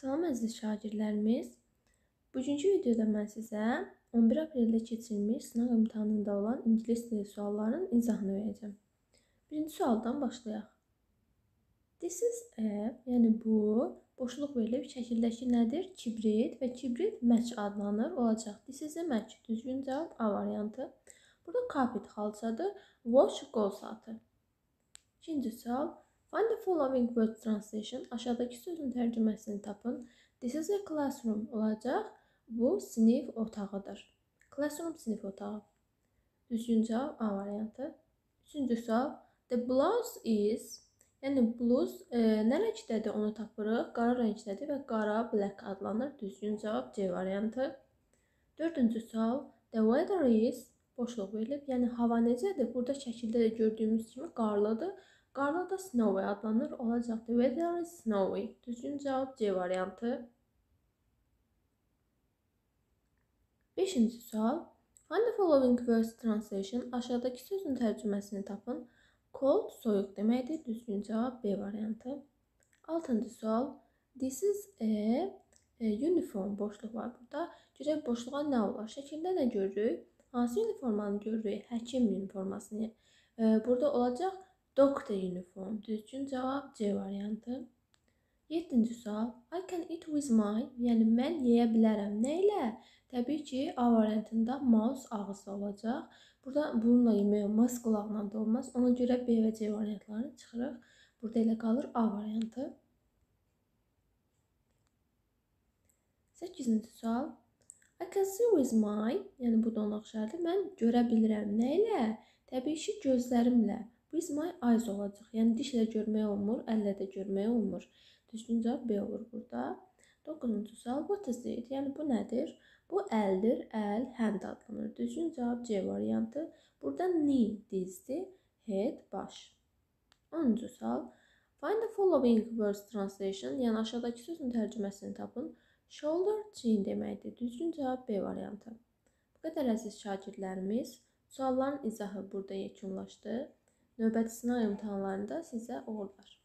Salam əziz şagirdlərimiz. Bugünkü videoda mən sizə 11 apreldə keçirilmiş sınaq imtahanında olan ingilis dili suallarının izahını verəcəm. Birinci sualdan başlayaq. This is a, yəni bu, boşluq verilib, şəkildəki nədir? Kibrit və kibrit match adlanır, olacaq. This is a match, düzgün cavab A variantı. Burada carpet xalçadır, watch qol saatı. İkinci sual. Find the following word translation. Aşağıdakı sözün tərcüməsini tapın. This is a classroom olacaq. Bu sinif otağıdır. Classroom sinif otağı. Düzgün cavab A variantı. Üçüncü sual. The blouse is, yəni bluz nə rəngdədir onu tapırıq. Qara rəngdədir və qara black adlanır. Düzgün cavab C variantı. Dördüncü sual. The weather is, boşluq verilib. Yəni hava necədir? Burada şəkildə də gördüyümüz kimi qarlıdır. Qarla da snowy adlanır, olacaq. The weather is snowy. Düzgün cavab C variantı. Beşinci sual. Find the following words translation. Aşağıdakı sözün tərcüməsini tapın. Cold, soyuq deməkdir. Düzgün cavab B variantı. Altıncı sual. This is a uniform. Boşluq var burada. Görək boşluğa nə olar? Şəkildə nə görürük? Hansı uniformanı görürük? Həkim uniformasını. Burada olacaq doctor uniform. Düzgün cavab C variantı. 7-ci sual. I can eat with my, yəni mən yeyə bilərəm. Nə ilə? Təbii ki, A variantında mouse ağızda olacaq. Burada bununla yemək olmaz, qulaqla da olmaz. Ona görə B və C variantlarını çıxırıq. Burada elə qalır A variantı. 8-ci sual. I can see with my, yəni bu da ona oxşardır. Mən görə bilirəm. Nə ilə? Təbii ki, gözlərimlə. With my eyes olacaq. Yəni dişlə görmək olmur, əllə də görmək olmur. Düzgün cavab B olur burada. 9-cu sual. What is it? Yəni bu nədir? Bu əldir. Əl, hand adlanır. Düzgün cavab C variantı. Burada knee dizdir, head baş. 10-cu sual. Find the following words translation. Yəni aşağıdakı sözün tərcüməsini tapın. Shoulder, chin deməkdir. Düzgün cavab B variantı. Bu qədər əziz şagirdlərimiz. Sualların izahı burada yekunlaşdı. Növbəti sınaq imtahanlarında sizə uğurlar.